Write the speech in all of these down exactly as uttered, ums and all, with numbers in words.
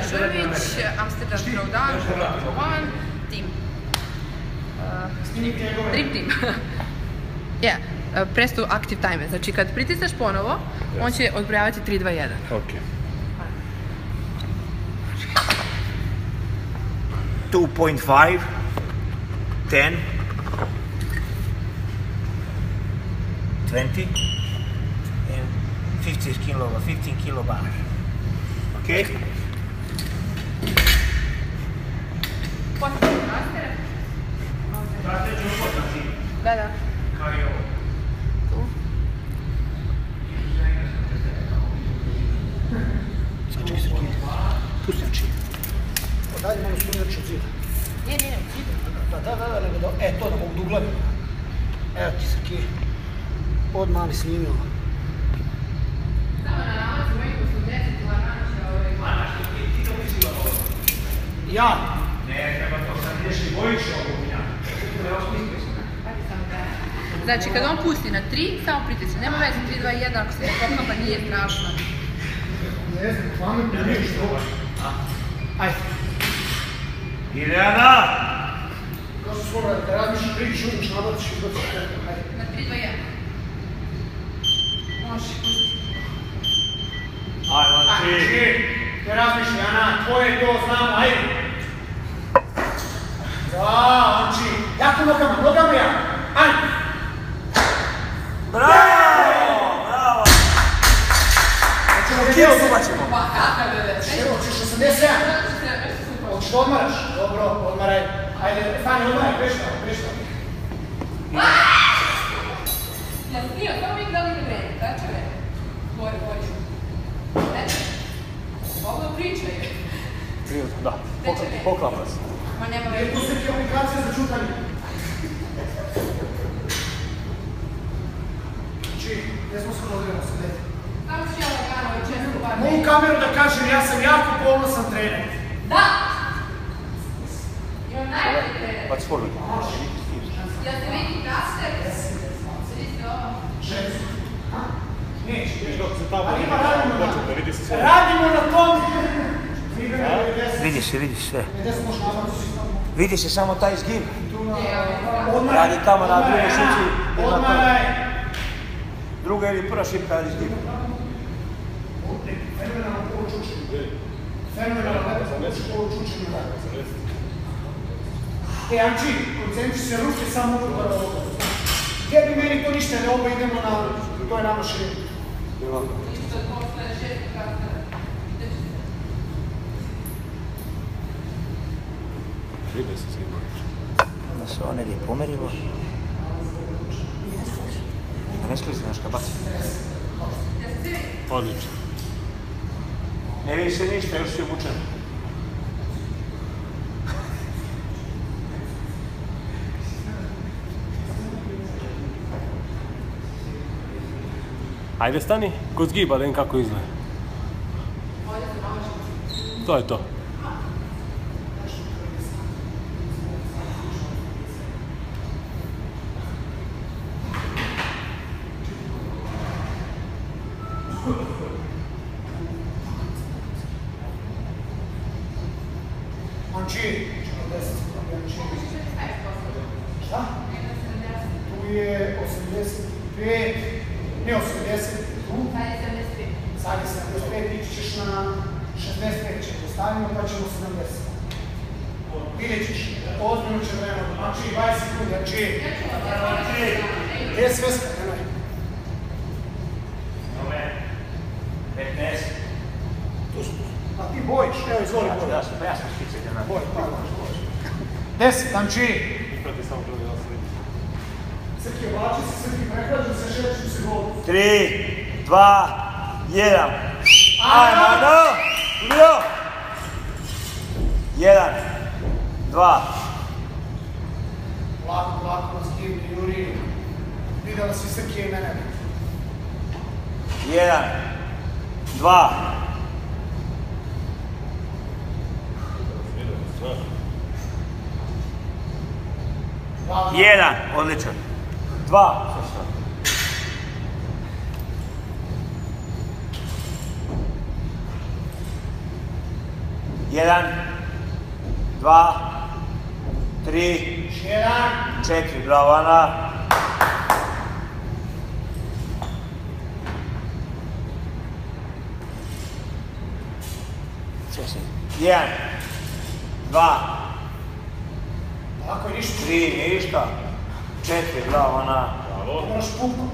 Đurđević, Amsterdam Throwdown, one, team. Dream team. Yeah, press to active timer. Znači kad pritisneš ponovo, on će odbrojavati tri, dva, jedan. Ok. two point five, ten, twenty, and fifteen kilo, fifteen kilo bar. Okay? Posljedno rastere. Da, da. Tu. Sačekaj, sačekaj. Pusti oči. Dalje malo sumnjač od zida. Nije, nije, od zida. Da, da, da, nego da, e, to da mogu duglavi. Evo ti Srki. Odmah mi snimio. Samo na nalazu mojih osamdeset lanača ovaj... Lanača, ti to mislila ovo? Ja? Ne, treba to sad ješli bojiš ovog minja. Ne osmisli se. Znači, kada on pusti na tri, samo pritisni. Nema veze, tri, dva, jedan, ako se ne poklapa, nije strašno. Ne znam, pametno nešto. Ajde. Ilijana! Kao su svora, da razmišljaš prič, umiš, nabaciš i izbaciš tepe. Ajde. Na tri, dva, jedan. Može, pusti. Ajmo, Ajde, ne razmišljaj, Ana, tvoje to znamo, ajde. Da, Anči, jako nogama, nogama ja. Ajde. Bravo! Bravo! Kilo zubaćemo. Pa, kakav je već? Evo, ćeš osamdeset sedam. Hoćeš da odmaraš? Dobro, odmaraj. Ajde, stani, odmaraj, prešta, prešta. Ja sam snio, samo mi gledali na vreme, daće vreme. Gore, gore. Neće. Ovo pričaj. Prirodno, da. Poklapa se. Ma nema Je tu vreme. sve aplikacije za čutanje. Znači, gdje smo skoro odredno sedeti? Samo ću ja lagano i često bar Mogu kameru da kažem, ja sam jako ponosan trener. Da! Imam najbolji trener. What's forward? Ja se vidi kaster. Se vidi ovo. Šest. Neće. Viš dok se tamo Ali vidi, ima radimo na počete, vidi se sve. Radimo na tom. Vidi se, vidi se sve. Gdje smo možda nabaciti? Vidi se samo taj zgib. Odmaraj. Radi tamo na drugoj šipci. Odmaraj. Druga ili prva šipka radi zgib. Fenomenalno polo čučenje. Fenomenalno polo čučenje. E, Anči, koncentri se ruke samo unutar ovoga. Gdje bi meni to ništa, ne oba idemo na... To je nama širino. Isto posle šest kastera. Vidi se svi boliš. Onda se one je pomerilo. Da ne sklizi naš kabac. Odlično. Ne vidi se ništa, još si obučen. Ajde stani, kod zgiba da vidim kako izgleda. To je to. Anči, četrdeset. Šta? Tu je osamdeset pet, ne osamdeset, tu. Sad je sedamdeset pet, ići ćeš na šezdeset pet, će postavimo pa ćemo sedamdeset. Vidjet ćeš, ozbiljno će vremena. Anči, dvadeset sekundi, Anči. Gdje je sveska, nemoj. petnaest. Tu su. A ti bojiš, evo izvoli boj. Ja sam, pa ja sam špice da Boj, pa, deset, Anči. Isprati samo prvi da se vidi. Srki, oblači se, Srki, prehlađu se, šeću se golu. tri, dva, jedan. Ajmo, no! Lio! jedan, dva. Lako, lako, zgibni, Juri. Vidjela si Srki i mene. jedan, dva. jedan, odličan. dva. Jedan, dva, tri, jedan, četiri, bravo Ana. Jedan, dva, tako je ništa. tri, ništa, četiri, bravo Ana. Moraš pukom.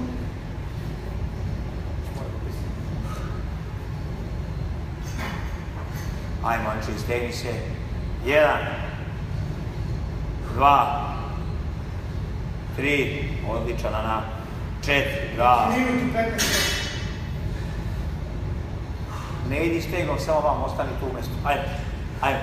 Ajmo, Anči, stegni se. Jedan, dva, tri, odličan Ana, četiri, bravo. Minuti petnaest. Ne idi stegom, samo vam, ostani tu umjesto. Ajmo, ajmo.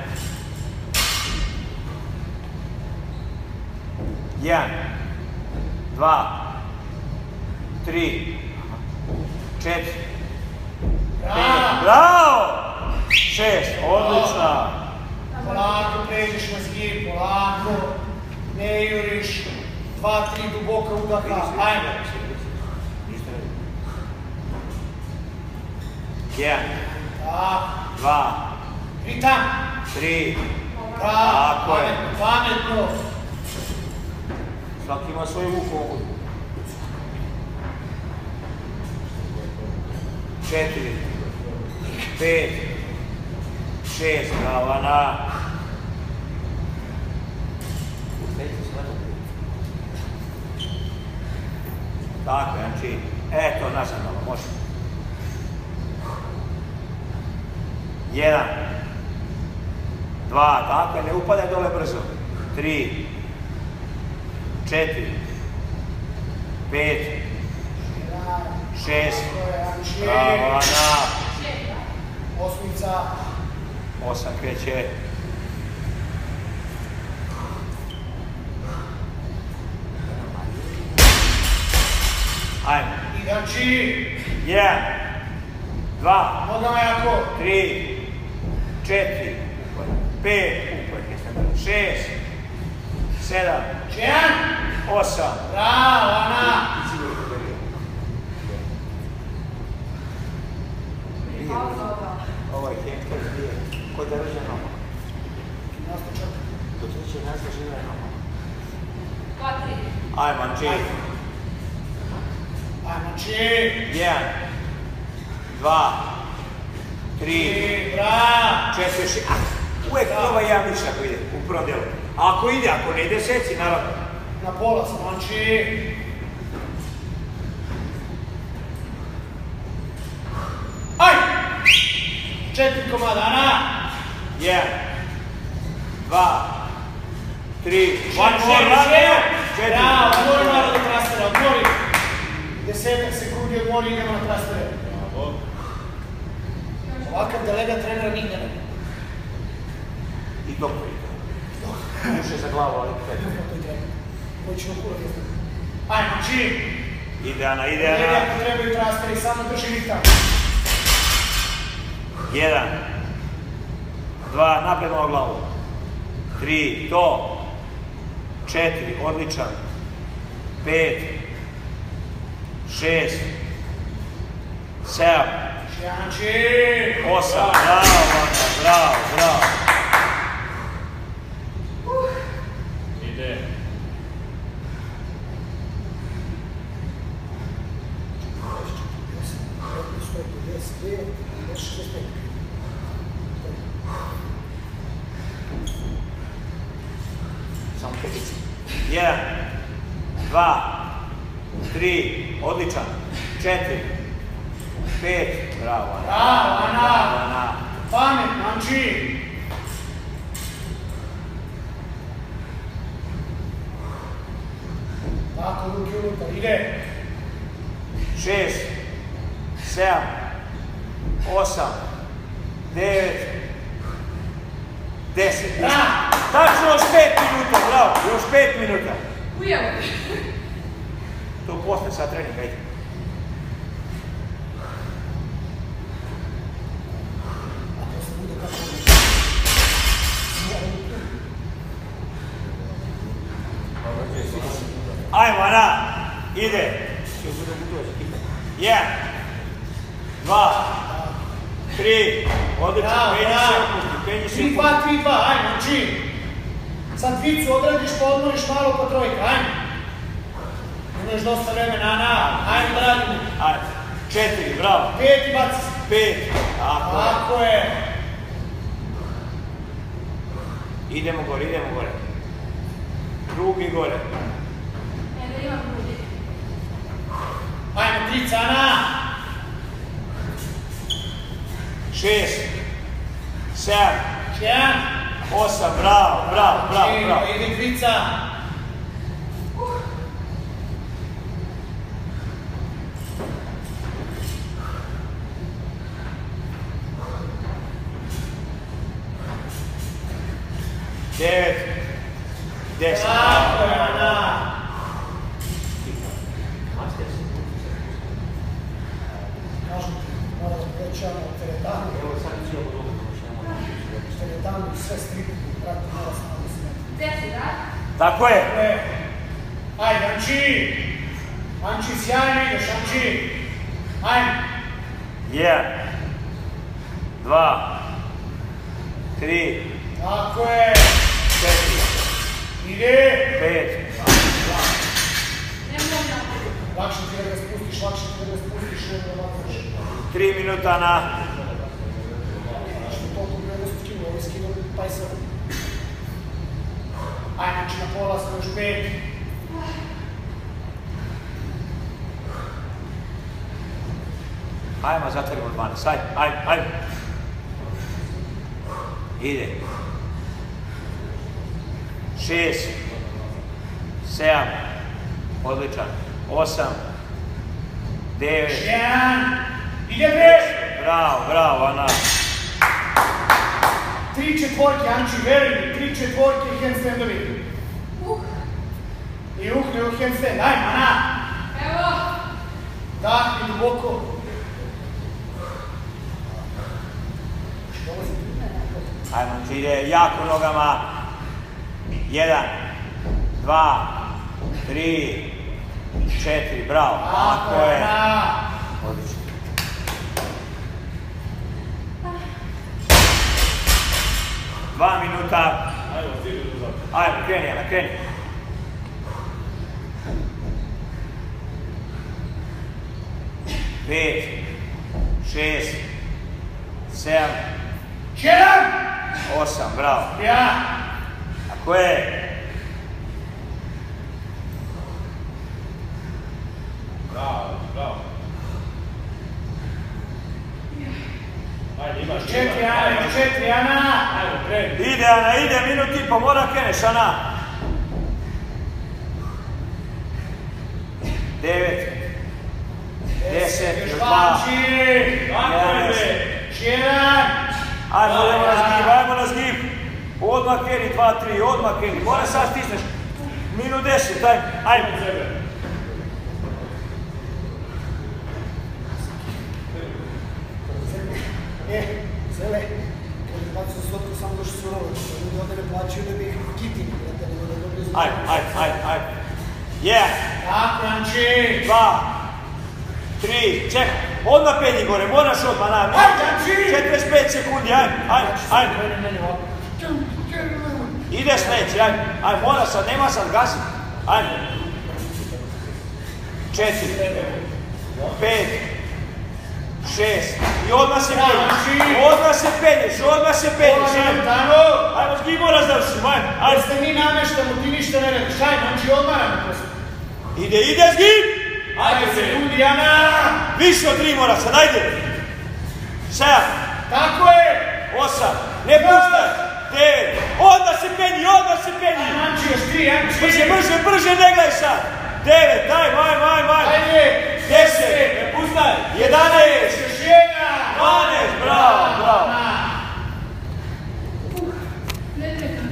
Jedan, dva, tri, četiri, pet, bravo! Šest, odlična. Polako pređeš na zgib, polako. Ne juriš. Dva, tri duboka udaha. Ajmo. Jedan, Tako. dva, I tam. tri, Bravo. tako je. Pametno, pametno. Svaki ima svoju vuku. Četiri, pet, šest, bravo Ana. Tako je, Anči. Eto, nazad malo, može. Jedan, dva, tako je, ne upadaj dole brzo. Tri, četiri, pet, šest, bravo Ana. Osmica. Osam kreće. Ajmo. I znači. Jedan, dva, Nogama jako. tri, četiri, pet, šest, sedam, Jedan. osam. Bravo, Ana. Ovo je hemker gdje, kod da rođe noma. Do treće nazva živa je noma. Dva, tri. Ajmo, Anči. Ajmo, či. Jedan, dva, tri, I bravo. četiri, šest. Uvijek prva ja mišlja ako ide u prvom delu. Ako ide, ako ne ide, seci, naravno. Na pola sam, Anči. Aj! Četiri komada, Ana. Jedan, dva, tri, One more, one more. četiri. Bravo, odmori malo do trastera, odmori. Desetak sekundi odmori, idemo na trastere. Ovakav delegat trenera nigde ne. I to koji. Uše za glavu, ali pet. Koji ćemo kurati. Ajmo, čim. Ide Ana, ide Delegat Ana. ako trebaju trasteri, samo drži ritam. Jedan, dva, napred malo glavu. Tri, to. Četiri, odličan. Pet, šest, sedam, Janči. osam, bravo, Ana, bravo, bravo. Ide. Samo petici. Jedan, dva, tri, odličan. Četiri, pet, bravo, Ana. Bravo, Ana. Bravo, Ana. Pamet, Janči. Tako, ruke unutar, ide. Šest, sedam, osam, devet, deset. Tačno još pet minuta, bravo, još pet minuta. Ujelo. To posle sad treninga, ide. Ajmo, Ana, ide. Jedan, dva, tri, Odlično, penji se opusti, penji se tri dva, tri dva, ajmo, čim. Sad dvicu odradiš, pa odmoriš malo po trojka, ajmo. Imaš dosta vremena, Ana, ajmo da radimo. Ajde, četiri, bravo. Pet i baci. Pet, tako je. Tako je. Idemo gore, idemo gore. Drugi gore. Ne, da imam grudi. Ajmo, trica, Ana. Šest, sedam, Jedan. osam, bravo, bravo, bravo, bravo. Ide trica. Devet, deset. Tako je, Ana. Kažem ti, mora da povećamo teretanu. Evo sad ću ovo drugo, Teretanu i sve stripu, prati, mora se malo sve. Deset, da? tako je. Ajde, Anči. Anči, sjajno ideš, Anči. Ajde. Jedan, dva, tri, Tako je. četiri, Ide. pet, Ne mogu napred. Lakše ti je da ga spustiš, lakše ti je da ga spustiš, nego da ovako. tri minuta na... Što toliko devedeset kila, ovaj skidao pedeset. Ajde, Anči, na pola, sam još pet. Ajmo, zatvorimo dvanaest, ajde, ajde, ajde. Ide. Šest, sedam, odličan, osam, devet, Jedan. Ide breš. bravo, bravo, Ana. Tri četvorke, Anči, veruj mi, tri četvorke i handstandovi. Uh, I uhne u handstand, ajmo, Ana. evo. Dahni duboko. Ajmo, ide jako nogama. Jedan, dva, tri, četiri, bravo, tako je. Ana. Odlično. Dva minuta. Ajmo, stiži do zapad. Ajmo, kreni, Ana, kreni. Pet, šest, sedam, Jedan. osam, bravo. Ja. Tako je. Bravo, bravo. Ajde, imaš. Četiri, Ana, još četiri, Ana. Ajmo, kreni. Ide, Ana, ide, minut i po, mora kreneš, Ana. Devet, deset, Još još dva, dva. Anči. Tako je, bre. Jedan. Ajmo, idemo na zgib, ajmo na zgib. Odmah kreni, dva, tri, odmah kreni. Mora sad stisneš. Minut deset, ajmo, ajmo. Sebe. E, Zele, kad bi bacio stotku, samo došli su rovi. Ljudi ovdje ne plaćaju da bi ih kitili, da ne bude dobro izgleda. Ajmo, ajmo, ajmo, ajmo. Jedan, Tako, Anči. dva, tri, čekaj. Odmah penji gore, moraš odmah na. Ajde, Anči. četrdeset pet sekundi, ajmo, ajmo, ajmo. Mene, mene, ovako. Ide sledeći, ajmo, ajmo, mora sad, nema sad gasi. Ajmo. Četiri, pet, šest, i odmah se penješ, odmah se penješ, odmah se penješ, ajmo. Tamo. Ajmo, zgib mora završimo, ajmo, ajmo. Jeste mi nameštamo, ti ništa ne radiš. Ajmo, Anči, odmaramo prosto. Ide, ide, zgib! Ajde, sekundi, Ana. Više od tri mora sad, ajde. Sedam, Tako je. osam, ne puštaj. Devet, odmah se penji, odmah se penji. Anči, još tri, Anči. Brže, brže, brže, ne gledaj sad. Devet, ajmo, ajmo, ajmo, ajmo. Ajde. Deset, ne puštaj. Jedanaest, Još jedan. dvanaest, bravo, bravo. Ne čekam.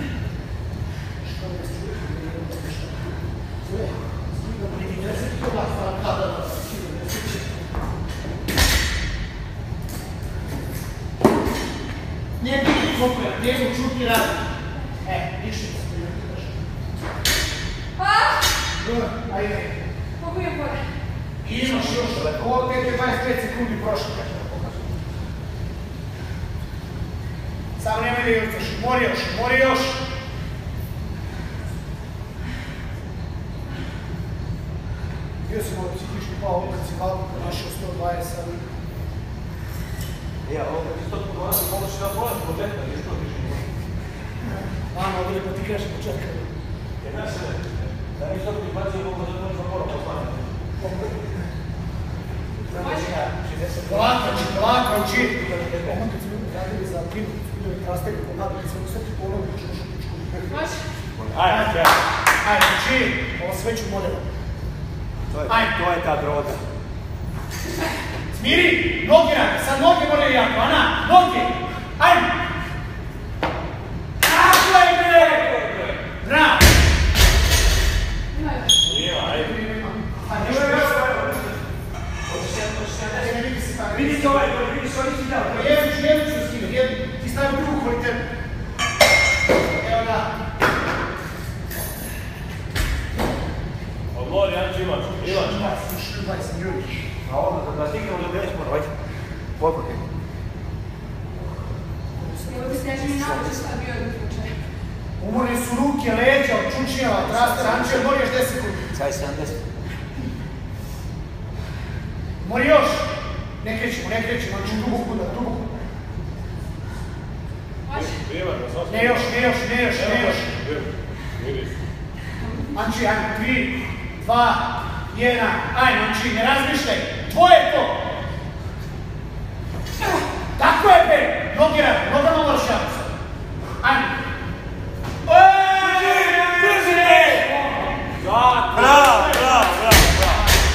Nije biti koliko je, njegu čuti radi. E, ništa se ti ne pitaš. Ah, Dobro, ajde. mogu je gore. I imaš još, ovo tek je dvadeset pet sekundi prošlo. Samo nemoj da jurcaš, mori još, mori još. Bio si malo psihički pao, kad si Valko našao sto dvadeset. Ja, ovo kad ti sto dvadeset, mogoš da moraš početka, nije što više nije. Vama, ovdje pa ti kažeš početka. Jedna se, da mi što ti bacio, mogu da možda moram poslaniti. Polako, uči, polako, uči. Ovo kad smo radili za pinu, bilo je krastek, ponadili se, sve ti ponovno uči, uči, uči. Može? Ajde, čekaj. Ajde, uči, ovo sve ću modelo. To je ta droga. Smiri, noge radi, sad noge moraju jako, Ana, noge! Ajde! Tako je, bre! Bravo! Ima, ajde. Ajde, što je još? Vidite ovaj, vidiš ovaj ti dao. Jednu ću, jednu ću skinu, jednu. Ti stavim drugu kvalitetu. Evo da. Odmori, Anči, imaš, imaš. dvadeset ljudi. A onda da stignemo do devet spora, hoće. Poprke. Evo ti sneži mi nauči šta bio jedan slučaj. Umorne su ruke, leđa, od čučnjava, traster, Anče, mori još deset sekundi. Saj sedamdeset. Mori još. Ne krećemo, ne krećemo, Anče, dubog kuda, dubog kuda. Može? Imaš, da sam. Ne još, ne još, ne još, ne još. Vidiš. Anči, ajmo, tri, dva, jedan, ajmo, Anči, ne razmišljaj, tvoje je to! Tako je, be! Nogi radi, nogama moraš jako sad. Ajmo. Drži me! Bravo, bravo, bravo, bravo.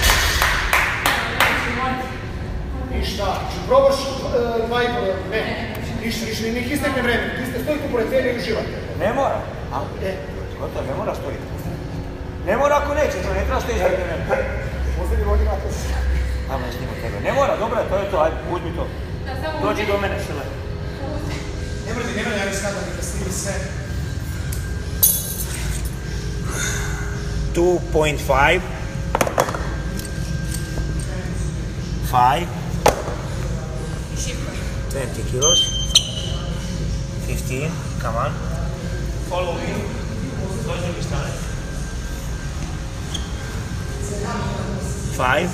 Ništa, ću probaš uh, dva i pol, ne, ništa, ništa, nek istekne vreme, ti ste stojite pored tebe i uživate. Ne mora. A? E, Gotovo, ne mora stojiti. Ne mora ako neće, to ne treba što izgleda vreme. možda bi vodi vata. Ajmo da snimam tebe. Ne mora, dobro je, to je to, ajde, uzmi to. Da samo Dođi do mene, Šele. Ne mrdi, ne mrdi, ja mi skadam da snimi sve. two point five. five. twenty kilos. fifteen, come on. Follow me. Dođi mi stane. five.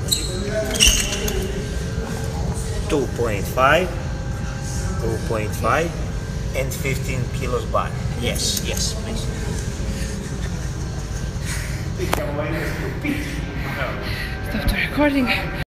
two point five. two point five. And fifteen kilos bar. Yes, yes, please. Stop the recording.